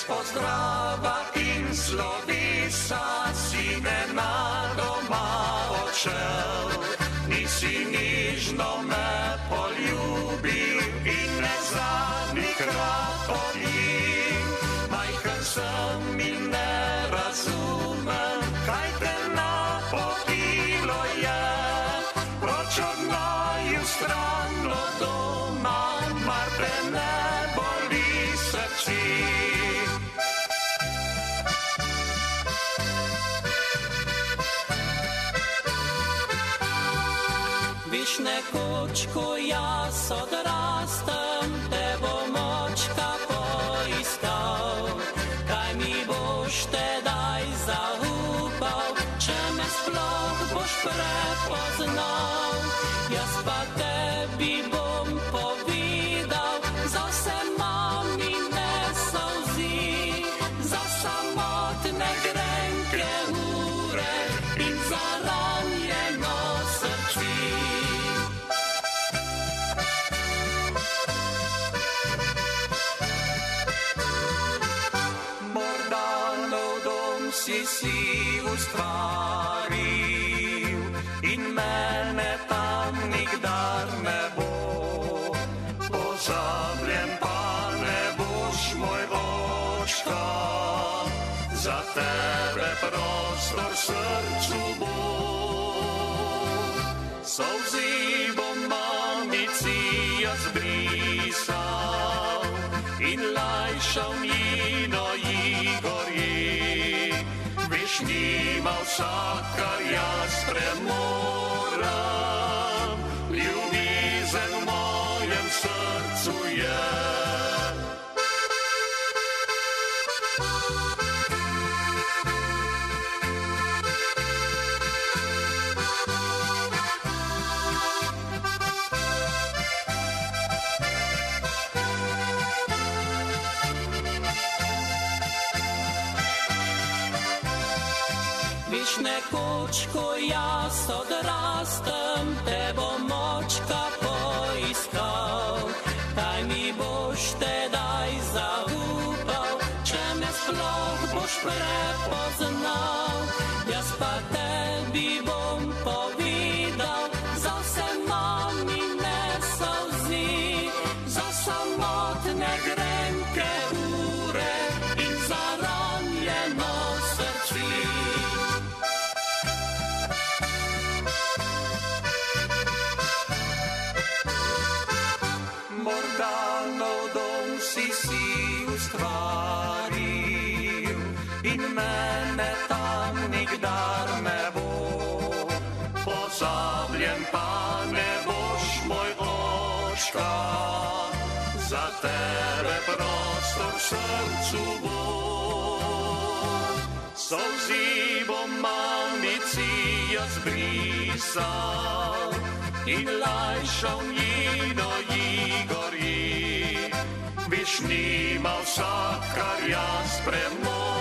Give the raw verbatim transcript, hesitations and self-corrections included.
pozdrava in slovesa si nenadoma odšel. Nisi nižno me poljubil in ne zadnjikrat odjil. Majhen sem in ne razumem, kaj te napotilo je. Proč od naju stran od doma, mar te ne boli srci. Viš nekoč, ko jaz odrastem, te bom očka poiskal. Kaj mi boš tedaj zaupal, če me sploh boš prepoznal? Jaz pa tebi bom povedal za vse mamine solzi, za samotne grenke ure in za ranjeno srce. Morda nov dom si si ustvaril in mene tam nikdar ne bo. Pozabljen pa ne boš, moj očka, za tebe prostor srcu bo. Solzi bom mamici jaz brisal in lajšal njino jigorji. Veš, nima vsak, kar jaz premoram, ljubezen v mojem srcu je. Viš nekoč, ko jaz odrastem, te bom očka poiskal. Kaj mi boš tedaj zaupal, če me sploh boš prepoznal? Jaz pa tebi bom povedal za vse mamine solzi, za samotne grenke ure in za ranjeno srce. Morda nov dom si si ustvaril in mene tam nikdar ne bo. Pozabljen pa ne boš, moj očka, za tebe prostor v srcu bo. Solzi bom mamici jaz brisal in lajšal njino jigorji. Viš, nima vsak, kar jaz premor.